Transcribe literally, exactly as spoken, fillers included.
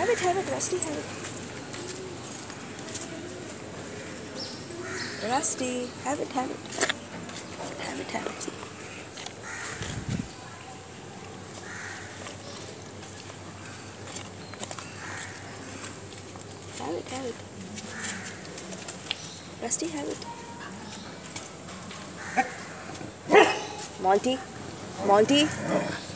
Have it, have it, Rusty, have it. Rusty, have it, have it. Have it, have it. Have it, have it. Rusty, have it. Monty, Monty.